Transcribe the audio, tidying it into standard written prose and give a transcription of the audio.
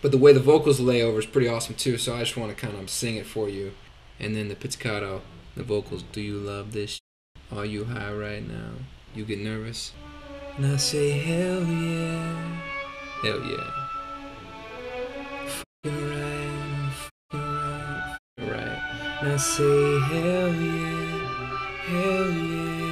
But the way the vocals lay over is pretty awesome too. So I just want to kind of sing it for you. And then the pizzicato, the vocals. Do you love this? Are you high right now? You get nervous? And I say hell yeah, hell yeah. F***ing right, f***ing right, f***ing right. And I say hell yeah, hell yeah.